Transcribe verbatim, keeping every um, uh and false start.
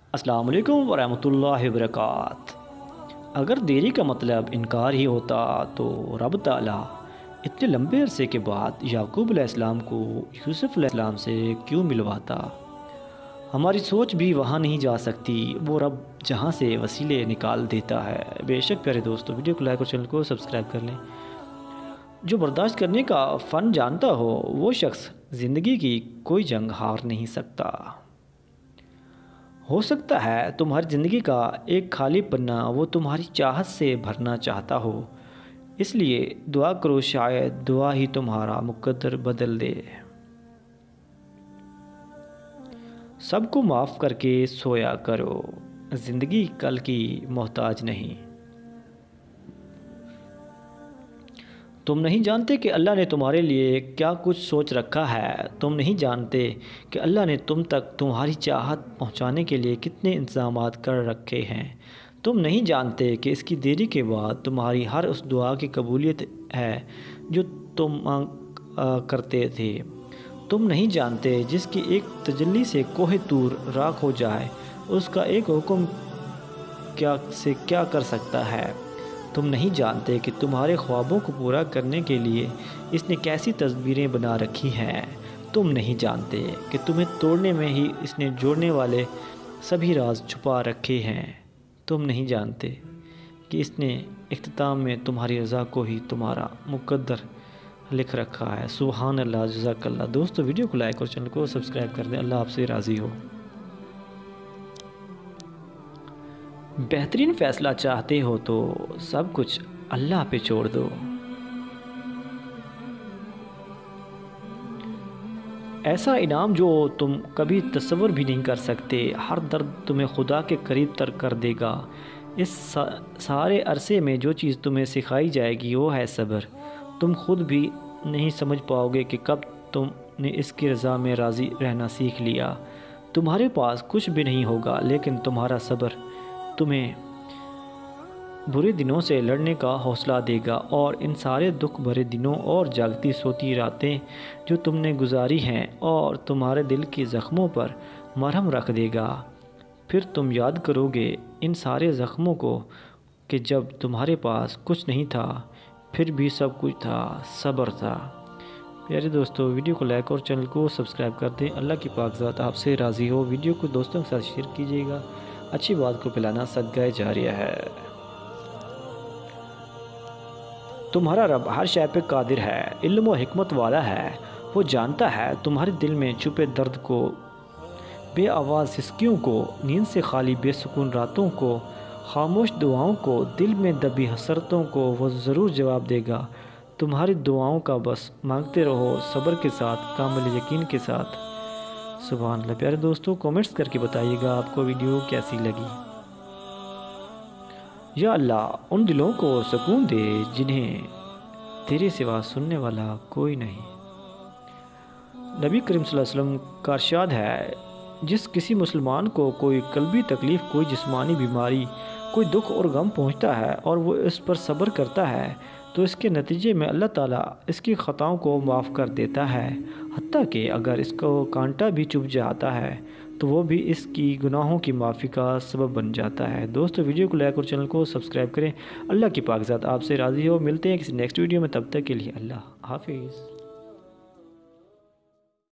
السلام علیکم ورحمۃ اللہ وبرکاتہ۔ اگر دیری کا مطلب انکار ہی ہوتا تو رب تعالیٰ اتنے لمبے عرصے کے بعد یعقوب علیہ السلام کو یوسف علیہ السلام سے کیوں ملواتا؟ ہماری سوچ بھی وہاں نہیں جا سکتی، وہ رب جہاں سے وسیلے نکال دیتا ہے۔ بے شک پیارے دوستو، ویڈیو کو لائک اور چینل کو سبسکرائب کر لیں۔ جو برداشت کرنے کا فن جانتا ہو وہ شخص زندگی کی کوئی جنگ ہار نہیں سکتا۔ ہو سکتا ہے تمہاری زندگی کا ایک خالی پنہ وہ تمہاری چاہت سے بھرنا چاہتا ہو، اس لیے دعا کرو، شاید دعا ہی تمہارا مقدر بدل دے۔ سب کو معاف کر کے سویا کرو، زندگی کل کی محتاج نہیں۔ تم نہیں جانتے کہ اللہ نے تمہارے لیے کیا کچھ سوچ رکھا ہے۔ تم نہیں جانتے کہ اللہ نے تم تک تمہاری چاہت پہنچانے کے لیے کتنے انتظامات کر رکھے ہیں۔ تم نہیں جانتے کہ اس کی دیری کے بعد تمہاری ہر اس دعا کی قبولیت ہے جو تم مانگ کرتے تھے۔ تم نہیں جانتے جس کی ایک تجلی سے کوہ طور راکھ ہو جائے، اس کا ایک حکم کیا سے کیا کر سکتا ہے۔ تم نہیں جانتے کہ تمہارے خوابوں کو پورا کرنے کے لیے اس نے کیسی تدبیریں بنا رکھی ہیں۔ تم نہیں جانتے کہ تمہیں توڑنے میں ہی اس نے جوڑنے والے سبھی راز چھپا رکھے ہیں۔ تم نہیں جانتے کہ اس نے اختتام میں تمہاری رضا کو ہی تمہارا مقدر لکھ رکھا ہے۔ سبحان اللہ، جزاک اللہ۔ دوستو، ویڈیو کو لائک اور چینل کو سبسکرائب کر دیں۔ اللہ آپ سے راضی ہو۔ بہترین فیصلہ چاہتے ہو تو سب کچھ اللہ پہ چھوڑ دو۔ ایسا انعام جو تم کبھی تصور بھی نہیں کر سکتے، ہر درد تمہیں خدا کے قریب تر کر دے گا۔ اس سارے عرصے میں جو چیز تمہیں سکھائی جائے گی وہ ہے صبر۔ تم خود بھی نہیں سمجھ پاؤ گے کہ کب تم نے اس کی رضا میں راضی رہنا سیکھ لیا۔ تمہارے پاس کچھ بھی نہیں ہوگا، لیکن تمہارا صبر تمہیں برے دنوں سے لڑنے کا حوصلہ دے گا، اور ان سارے دکھ بھرے دنوں اور جاگتی سوتی راتیں جو تم نے گزاری ہیں اور تمہارے دل کی زخموں پر مرہم رکھ دے گا۔ پھر تم یاد کرو گے ان سارے زخموں کو کہ جب تمہارے پاس کچھ نہیں تھا پھر بھی سب کچھ تھا، صبر تھا۔ پیارے دوستو، ویڈیو کو لائک اور چینل کو سبسکرائب کر دیں۔ اللہ کی پاک ذات آپ سے راضی ہو۔ ویڈیو کو دوستوں کے ساتھ شیئر کیجیے گا۔ اچھی بات کو پھیلانا صدقہ جاریہ ہے۔ تمہارا رب ہر شے پہ قادر ہے، علم و حکمت والا ہے۔ وہ جانتا ہے تمہارے دل میں چھپے درد کو، بے آواز سسکیوں کو، نیند سے خالی بے سکون راتوں کو، خاموش دعاؤں کو، دل میں دبی حسرتوں کو وہ ضرور جواب دے گا۔ تمہاری دعاؤں کا بس مانگتے رہو، صبر کے ساتھ، کامل یقین کے ساتھ۔ سبحان اللہ۔ پیارے دوستو، کومنٹس کر کے بتائیے گا آپ کو ویڈیو کیسی لگی۔ یا اللہ، ان دلوں کو سکون دے جنہیں تیرے سوا سننے والا کوئی نہیں۔ نبی کریم صلی اللہ علیہ وسلم کا ارشاد ہے، جس کسی مسلمان کو کوئی قلبی تکلیف، کوئی جسمانی بیماری، کوئی دکھ اور غم پہنچتا ہے اور وہ اس پر صبر کرتا ہے تو اس کے نتیجے میں اللہ تعالیٰ اس کی خطاؤں کو معاف کر دیتا ہے، حتیٰ کہ اگر اس کو کانٹا بھی چبھ جاتا ہے تو وہ بھی اس کی گناہوں کی معافی کا سبب بن جاتا ہے۔ دوستو، ویڈیو کو لائک اور چینل کو سبسکرائب کریں۔ اللہ کی پاک ذات آپ سے راضی ہو۔ ملتے ہیں کسی نیکسٹ ویڈیو میں، تب تک کے لیے اللہ حافظ۔